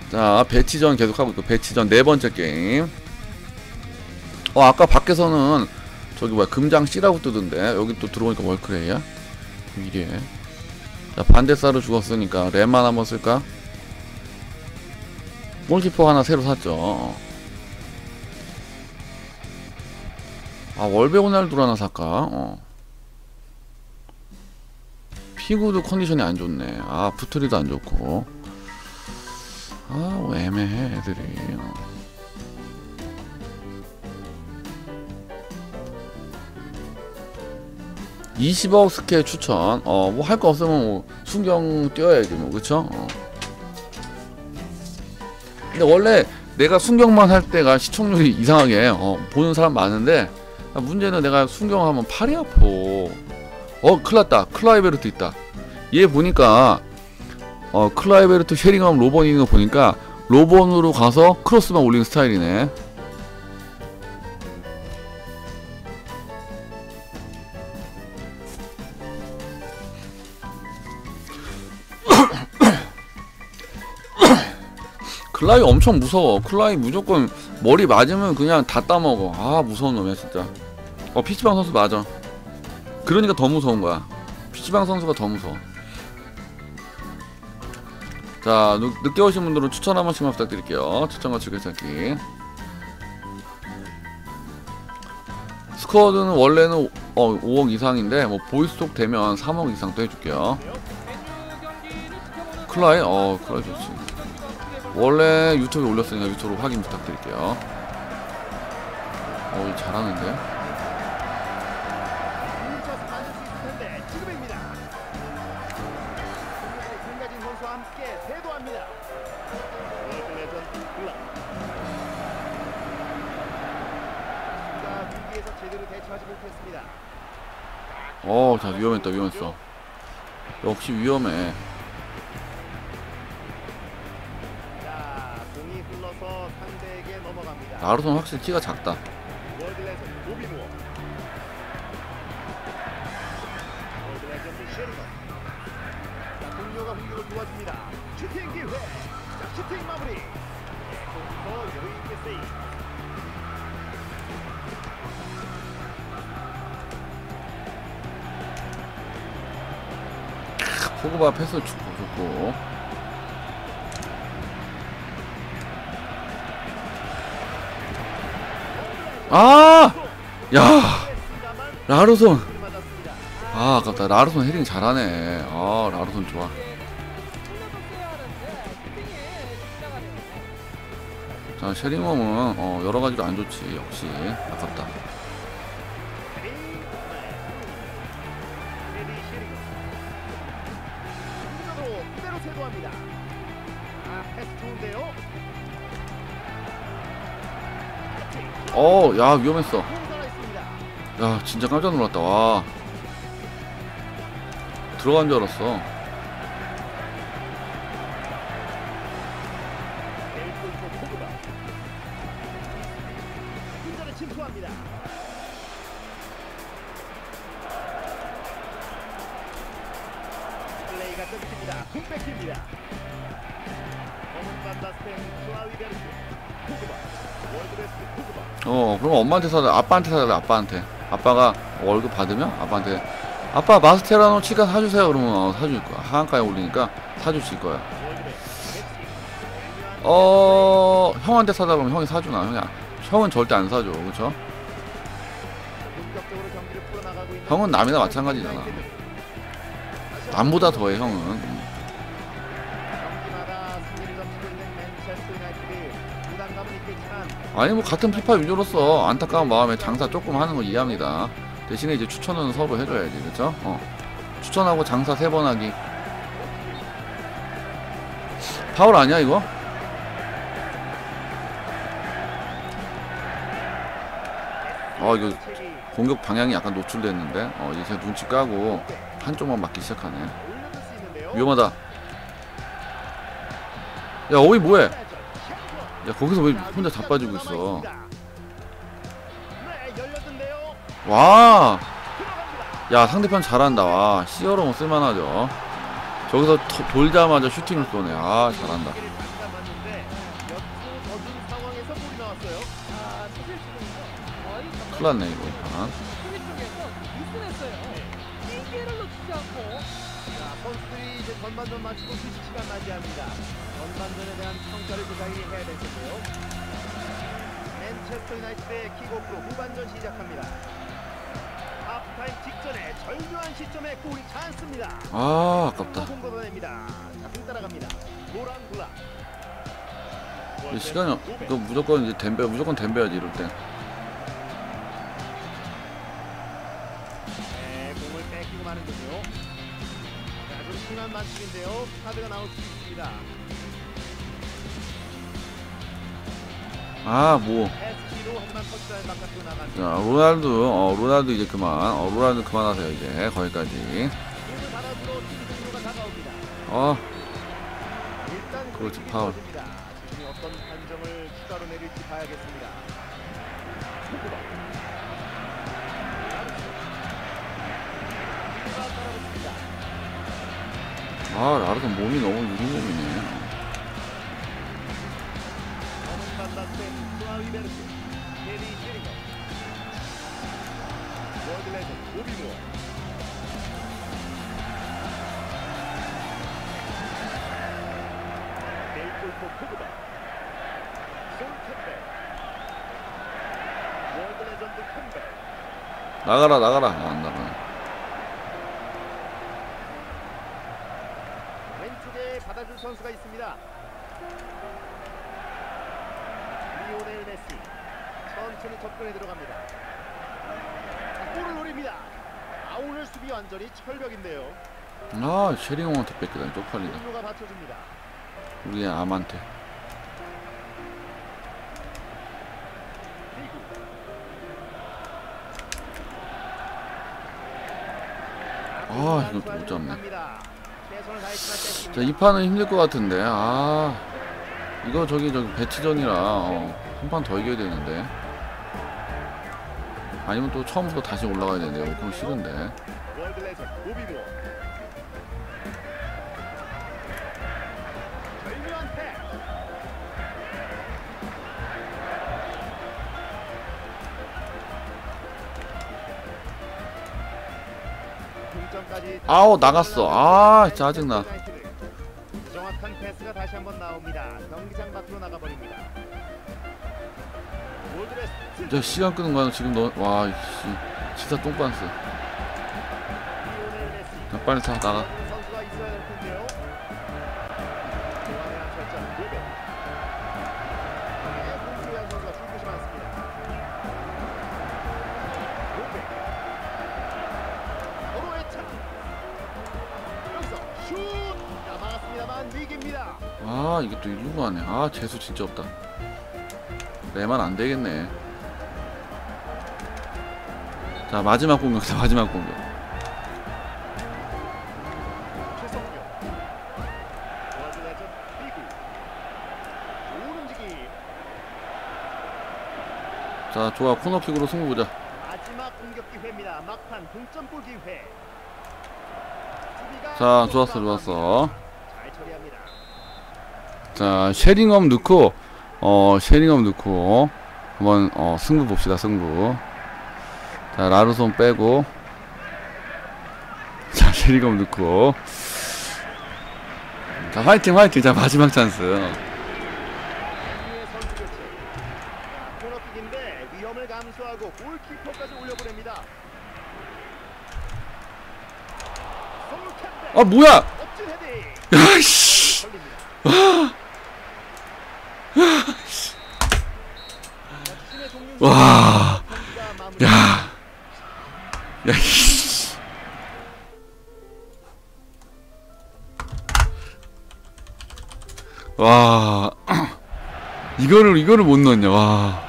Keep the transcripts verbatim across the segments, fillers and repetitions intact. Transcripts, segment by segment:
자, 배치전 계속하고 있고, 배치전 네 번째 게임. 어, 아까 밖에서는 저기 뭐야, 금장 C라고 뜨던데, 여기 또 들어오니까 월크레이야? 이게. 자, 반대사로 죽었으니까, 램만 한번 쓸까? 골키퍼 하나 새로 샀죠. 아, 월베오날두를 하나 살까? 어. 피구도 컨디션이 안 좋네. 아, 푸트리도 안 좋고. 아, 뭐 애매해, 애들이. 어. 이십억 스케 추천. 어, 뭐 할 거 없으면 뭐 순경 뛰어야지, 뭐, 그쵸? 어. 근데 원래 내가 순경만 할 때가 시청률이 이상하게, 어, 보는 사람 많은데, 문제는 내가 순경하면 팔이 아파. 어, 큰일났다. 클라이베르트 있다. 얘 보니까 어, 클라이베르트, 쉐링엄, 로번 있는 거 보니까 로번으로 가서 크로스만 올리는 스타일이네. 클라이 엄청 무서워. 클라이 무조건 머리 맞으면 그냥 다 따먹어. 아, 무서운 놈이야 진짜. 어, 피치방 선수 맞아. 그러니까 더 무서운 거야. 피치방 선수가 더 무서워. 자, 늦, 늦게 오신 분들은 추천 한 번씩만 부탁드릴게요. 추천과 즐겨찾기. 스쿼드는 원래는 어, 오억 이상인데 뭐 보이스톡 되면 삼억 이상도 해줄게요. 클라이? 어, 클라이 좋지. 원래 유튜브에 올렸으니까 유튜브로 확인 부탁드릴게요. 어, 잘하는데? 어, 자, 위험했다, 위험했어. 역시 위험해. 나루손 확실히 키가 작다. 포그바 패스 좋고 좋고. 아! 야! 라르손. 아, 아깝다. 라르손 헤딩 잘하네. 아, 라르손 좋아. 자, 쉐링엄은 어, 여러 가지로 안 좋지. 역시 아깝다. 어, 야, 위험했어. 야, 진짜 깜짝 놀랐다. 와, 들어간 줄 알았어. 어, 그럼 엄마한테 사달래. 아빠한테 사달래. 아빠한테. 아빠가 월급 받으면 아빠한테, 아빠 마스테라노 치카 사주세요. 그러면 어, 사줄 거야. 하한가에 올리니까 사주실 거야. 어, 형한테 사다 그러면 형이 사주나? 형이, 형은 절대 안 사줘. 그쵸? 형은 남이나 마찬가지잖아. 남보다 더해, 형은. 아니, 뭐 같은 피파 유저로서 안타까운 마음에 장사 조금 하는 거 이해합니다. 대신에 이제 추천은 서로 해줘야지. 그쵸? 어. 추천하고 장사 세 번 하기. 파울 아니야 이거? 어, 이거 공격 방향이 약간 노출됐는데. 어, 이제 눈치 까고 한쪽만 맞기 시작하네. 위험하다. 야, 어이 뭐해? 야, 거기서 왜 혼자 자빠지고 있어? 와! 야, 상대편 잘한다. 와, 시어로는 쓸만하죠. 저기서 터, 돌자마자 슈팅을 쏘네. 아, 잘한다. 뚫었어요. 아, 사실 지금은요. 거의 정말 큰일 났네 이거. 아. 수비 쪽에서 미스냈어요. 기회를 놓치지 않고. 자, 선수들이 이제 전반전 마치고 휴식 시간 맞이합니다. 전반전에 대한 평가를 조사히 해야 될 텐데요. 맨체스터 유나이티드의 킥오프로 후반전 시작합니다. 하프타임 직전에 절묘한 시점에 골이 찬스입니다. 아 아깝다. 공 걷어냅니다. 자, 공 따라갑니다. 노란 블락. 이 시간이 이거 무조건 이제 댐벼 무조건 댐벼야지 이럴 때. 네, 공을 뺏기고 마는군요. 자, 좀 심한 반칙인데요. 카드가 나올 수 있습니다. 아 뭐. 에스씨로 하지만 터치라인 바깥으로 나갑니다. 자 로날두 어 로날두 이제 그만. 어 로날두 그만하세요 이제 거기까지. 공을 받아주러 팀 동료가 다가옵니다. 어 일단 그렇지, 공격이 파울. 이루어집니다. 지금이 어떤 판정을 추가로 내릴지 봐야겠습니다. 누가 따라붙습니다. 아 라르선 몸이 너무 느린 몸이네. 어문 반반된 조아위베르트, 게리 쉐링거, 월드 레전드 오비무어. 네이골포 포그바, 손 캠벨, 월드 레전드 캠벨. 나가라 나가라. 아, 안 나가네. 왼쪽에 받아줄 선수가 있습니다. 리오넬 메시 천천히 접근해 들어갑니다. 자, 골을 노립니다. 아, 오늘 수비 완전히 철벽인데요. 아 쉐링홈한테 뺏기다니 쪽팔리다. 동료가 받쳐줍니다. 우리 암한테. 리구. 아 이거 못 잡네. 갑니다. 최선을 다했지만 뺐습니다. 자 이 판은 힘들 것 같은데. 아 이거 저기 저기 배치전이라 어, 한 판 더 이겨야 되는데. 아니면 또 처음부터 다시 올라가야 되는데요. 그럼 싫은데. 월드 레전드 오비무어. 절묘한 패스. 동점까지 아우 나갔어. 아 짜증나. 정확한 패스가 다시 한번 나옵니다. 경기장 밖으로 나가버립니다. 월드레스 저 시간 끄는 거야 지금 너. 와 씨, 진짜 똥반스. 리오넬 메시. 자, 빨리 타 나가. 선수가 있어야 될 텐데요. 조안의 한 철자 로베. 네, 공수현 선수가 줄 곳이 많습니다. 로베. 서로의 차. 여기서 슛! 자, 막았습니다만 위기입니다. 아 이게 또 일루가 하네. 아 재수 진짜 없다. 내만 안 되겠네. 자 마지막 공격이다. 마지막 공격. 최성규. 월드 레전드 리그. 좋은 움직임. 자 좋아 코너킥으로 승부 보자. 마지막 공격 기회입니다. 막판 동점골 기회. 수비가 자 또 좋았어 싸움합니다. 좋았어. 잘 처리합니다. 자 쉐링엄 넣고 어 쉐링엄 넣고 한번 어 승부 봅시다. 승부. 자 라르손 빼고 자 쉐링엄 넣고 자 화이팅 화이팅. 자 마지막 찬스. 이후의 선수 교체. 자, 코너킥인데 위험을 감수하고 골키퍼까지 올려보냅니다. 손 캠벨. 아 뭐야. 멋진 헤딩. 야씨. 걸립니다. 자신의 종류 와. 경기가 마무리. 야. 야. 씨. 와. 이거를 이거를 못 넣었냐. 와.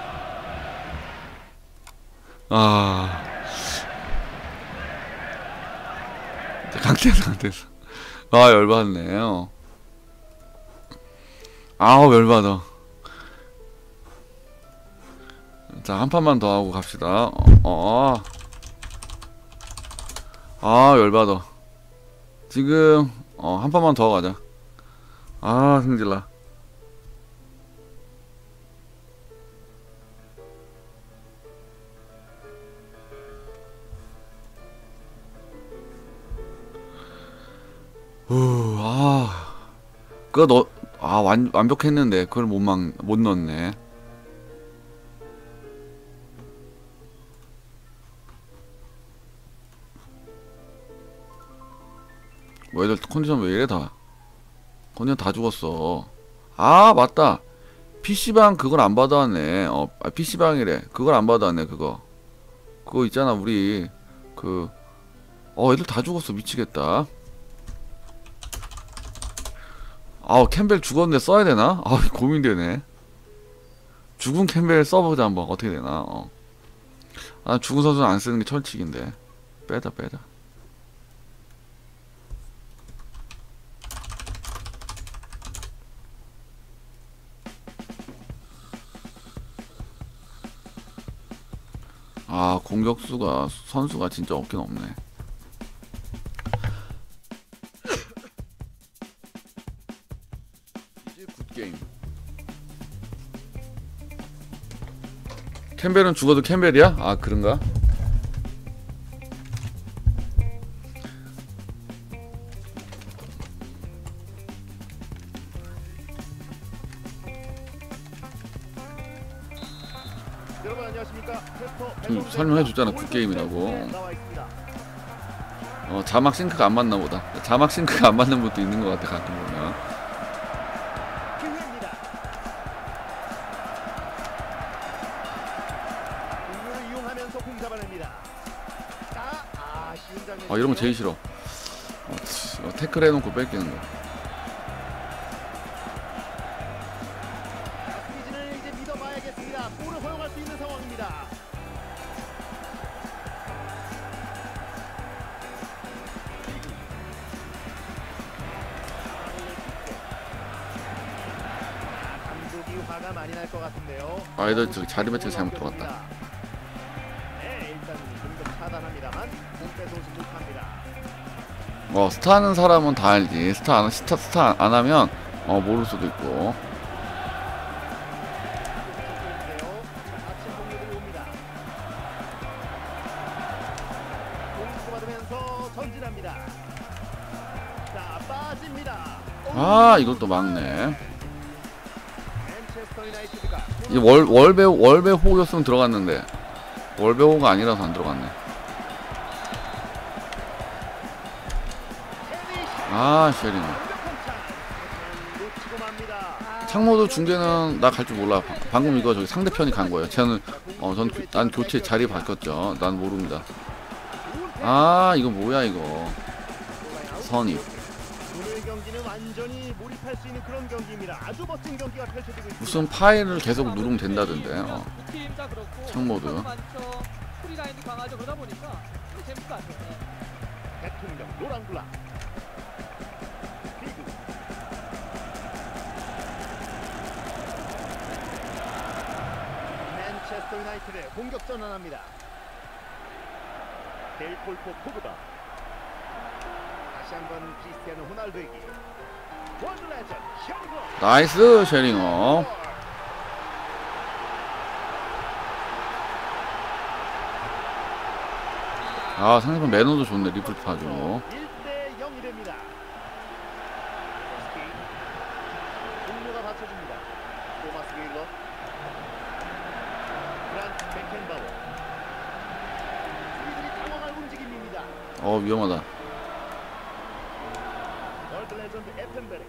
아. 강태서 강태서. 아 열받네요. 아우 열받아. 자 한 판만 더 하고 갑시다. 어, 어. 아 열받아. 지금 어, 한 판만 더 가자. 아 승질나. 그거 너, 아, 완, 완벽했는데 그걸 못 막, 못 넣었네. 뭐 애들 컨디션 왜 이래 다. 컨디션 다 죽었어. 아, 맞다. 피씨방 그걸 안 받아왔네. 어, 아, 피씨방이래. 그걸 안 받아왔네, 그거. 그거 있잖아, 우리. 그, 어, 애들 다 죽었어. 미치겠다. 아우, 캠벨 죽었는데 써야 되나? 아우, 고민되네. 죽은 캠벨 써보자, 한번. 어떻게 되나, 어. 아, 죽은 선수는 안 쓰는 게 철칙인데. 빼다, 빼다. 아, 공격수가, 선수가 진짜 없긴 없네. 이제 굿게임. 캠벨은 죽어도 캠벨이야? 아, 그런가? 여러분 안녕하십니까? 좀 설명해줬잖아, 굿게임이라고. 어, 자막 싱크가 안 맞나 보다. 자막 싱크가 안 맞는 것도 있는 것 같아, 가끔 보면. 기회입니다. 공을 이용하면서 공 잡아냅니다. 자, 아, 쉬운 장면. 아, 이런 거 제일 싫어. 어, 치, 어, 태클 해놓고 뺏기는 거. 스피진을 이제 믿어봐야겠습니다. 볼을 허용할 수 있는 상황입니다. 감독이 화가 많이 날 것 같은데요. 아이들 저기 자리 배치가 잘못 들어갔다. 네, 일단 공격 차단합니다만 공 뺏어오지 못합니다. 어, 스타 하는 사람은 다 알지. 스타 안, 스타, 스타 안 하면, 어, 모를 수도 있고. 아침 공격이 옵니다. 공 받으면서 전진합니다. 자, 빠집니다. 아, 이것도 막네. 맨체스터 유나이티드가 이 월, 월배, 월배 호였으면 들어갔는데. 월배 호가 아니라서 안 들어갔네. 아, 쉐리네. 놓치고 맙니다. 창모드 중계는 나 갈 줄 몰라. 방- 방금 이거 저기 상대편이 간 거예요. 쟤는, 어, 전, 교- 난 교체 자리 바뀌었죠. 난 모릅니다. 아, 이거 뭐야, 이거. 선입. 오늘 경기는 완전히 몰입할 수 있는 그런 경기입니다. 아주 멋진 경기가 펼쳐지고 있습니다. 무슨 파일을 계속 누르면 된다던데. 어. 팀 다 그렇고 창모드. 많죠. 프리라인이 강하죠. 그러다 보니까 재밌을 것 같아요. 대통령 노랑블라. 피구. 맨체스터 유나이티드 공격 전환합니다. 델폴포 포그바. 다시 한번 크리스티아노 호날두에게. 월드 레전드 샤르거. 나이스, 쉐링어. 아, 상대편 매너도 좋네. 리플 파주고. 일 대 영이 됩니다. 동료가 받쳐줍니다. 토마스 윌러. 그란트 베켄바워. 이들이 당황할 움직임입니다. 어, 위험하다. 월드 레전드 에펜베르.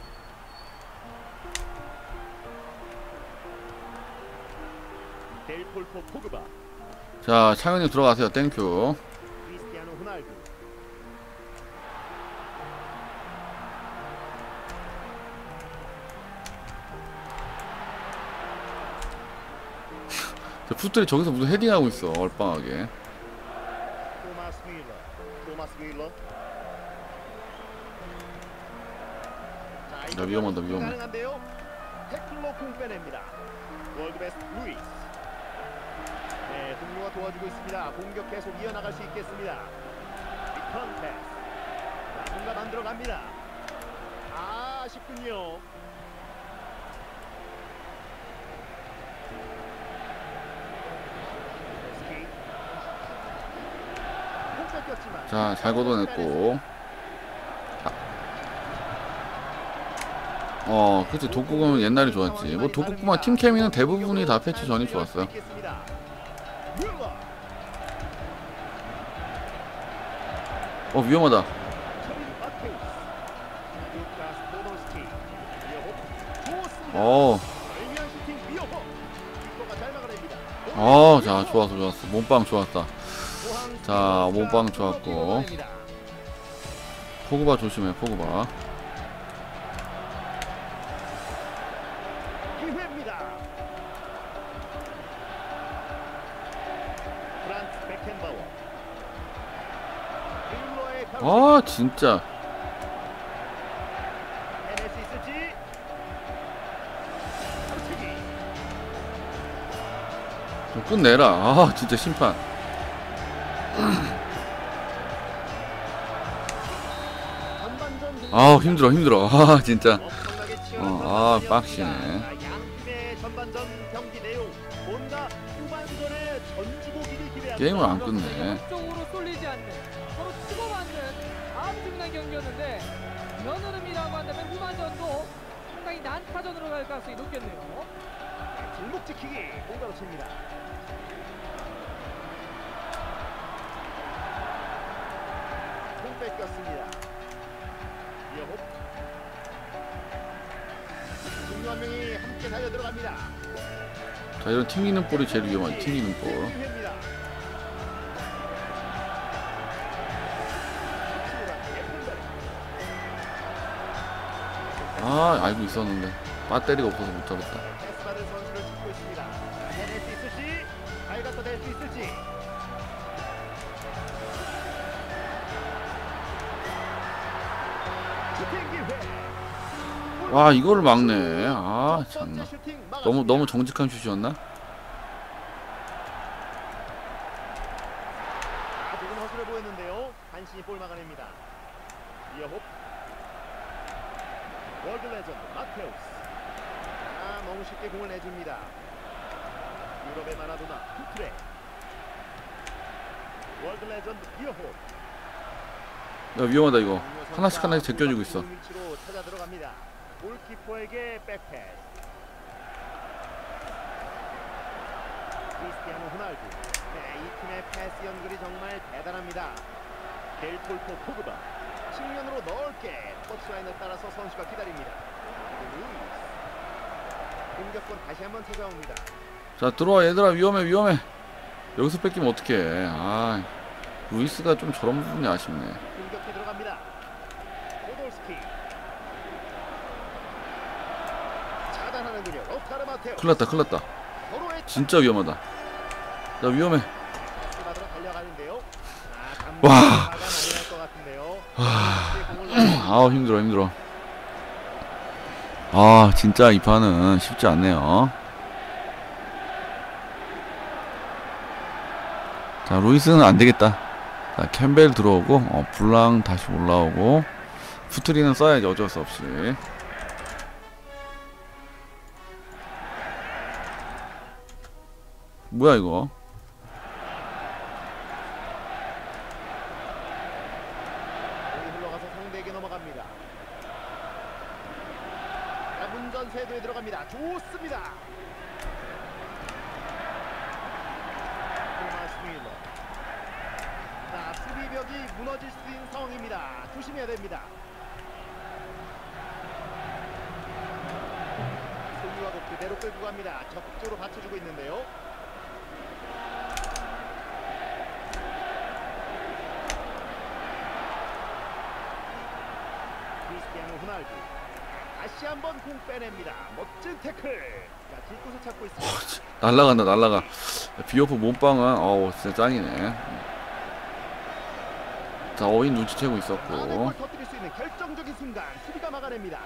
델폴포 포그바. 자, 창현님 들어가세요. 땡큐. 크리스티아노 호날두. 저 풋들이 저기서 무슨 헤딩하고 있어. 얼빵하게. 토마스 윌러. 토마스 윌러. 자, 야, 위험하다, 위험해. 가능한데요. 태클로 공 빼냅니다. 월드 베스트 루이스. 네, 동료가 도와주고 있습니다. 공격 계속 이어나갈 수 있겠습니다. 리턴 패스. 자, 뭔가 만들어 갑니다. 아, 아쉽군요. 스키. 공 뺏겼지만. 자, 잘 걷어냈고. 어 그치. 독국은 옛날에 좋았지. 뭐 독국뿐만 팀 케미는 대부분이 다 패치 전이 좋았어요. 어 위험하다. 어. 어, 자, 좋았어, 좋았어. 몸빵 좋았다. 자, 몸빵 좋았고. 포그바 조심해, 포그바. 기회입니다. 프란츠 베켄바워. 윌러의 아, 진짜. 해낼 수 있을지? 선택이. 좀 끝내라. 아, 진짜 심판. 전반전 아, 힘들어, 힘들어. 아, 진짜. 엄청나게 치열한 어, 아, 전반전이었습니다. 빡시네. 양팀의 전반전 경기 내용 뭔가 후반전에 전주고기를 기대합니다. 게임을 안 끝내. 쪽으로 쏠리지 않는 서로 치고받는 아주 재미난 경기였는데 이런 흐름이라고 한다면 후반전도 상당히 난타전으로 갈 가능성이 높겠네요. 뒷목 지키기 공가로 칩니다. 공 뺏겼습니다. 이어홉. 중요 한 명이 함께 달려 들어갑니다. 자, 이런 튕기는 볼이 제일 위험하지. 튕기는 볼. 기회입니다. 아, 알고 있었는데. 배터리가 없어서 못 잡았다. 패스 받은 선수를 찾고 있습니다. 해낼 수 있을지, 발 갖다 댈 수 있을지. 슈팅 기회. 와, 이거를 막네. 아, 첫 번째 참나. 슈팅 막았습니다. 너무, 너무 정직한 슛이었나? 아, 조금 허술해 보였는데요. 간신히 볼 막아냅니다. 이어홉. 월드 레전드 마테우스. 아, 너무 쉽게 공을 내줍니다. 유럽의 마라도나 투트레. 월드 레전드 이어홉. 야, 위험하다, 이거. 하나씩 하나씩 제껴주고 있어. 위치로 찾아 들어갑니다. 골키퍼에게 백패스. 크리스티아노 호날두. 네, 이 팀의 패스 연결이 정말 대단합니다. 델폴포 포그바. 측면으로 넓게 터치라인을 따라서 선수가 기다립니다. 루이스. 공격권 다시 한번 찾아옵니다. 자, 들어와, 얘들아. 위험해, 위험해. 여기서 뺏기면 어떡해. 아, 루이스가 좀 저런 부분이 아쉽네. 공격해 들어갑니다. 포돌스키. 차단하는군요. 로타르 마테오. 큰일 났다, 큰일 났다. 서로의 진짜 위험하다. 야, 위험해. 패스 받으러 달려가는데요. 아, 감독 와. 화가 많이 날 것 같은데요. 아우, 힘들어, 힘들어. 아, 진짜 이 판은 쉽지 않네요. 자, 루이스는 안 되겠다. 자, 캠벨 들어오고, 어, 블랑 다시 올라오고, 푸트리는 써야지, 어쩔 수 없이. 뭐야, 이거? 공이 흘러가서 상대에게 넘어갑니다. 자, 문전 세도에 들어갑니다. 좋습니다. 토마스 윌러. 자, 수비벽이 무너질 수 있는 상황입니다. 조심해야 됩니다. 소유하고 그대로 끌고 갑니다. 적극적으로 받쳐주고 있는데요. 크리스티아노 호날두. 다시 한번 공 빼냅니다. 멋진 태클. 자, 길 곳을 찾고 있습니다. 날라간다, 날라가. 비오프 몸빵은, 어우, 진짜 짱이네. 자, 어인 눈치채고 안에 있었고. 골 터뜨릴 수 있는 결정적인 순간 수비가 막아냅니다.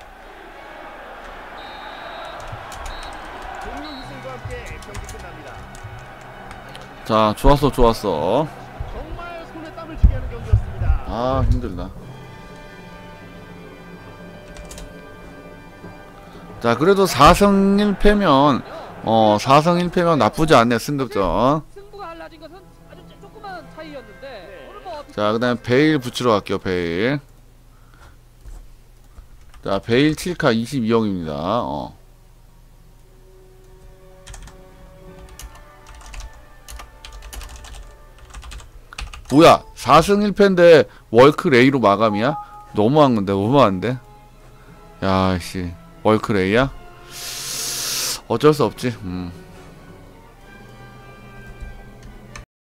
종료 희생과 함께 경기 끝납니다. 자, 좋았어, 좋았어. 정말 손에 땀을 쥐게 하는 경기였습니다. 아, 힘들다. 자, 그래도 사승 일 패면, 어, 사승 일 패면 나쁘지 않네, 승급전. 승부가 달라진 것은 아주 조그만 차이였는데 네. 오늘 뭐 자, 그 다음에 베일 붙이러 갈게요, 베일. 자, 자, 베일 칠 카 이십이억입니다. 어. 뭐야, 사승 일 패인데 월크 레이로 마감이야? 너무한 건데, 너무한데? 야, 씨, 월크 레이야? 어쩔 수 없지. 음.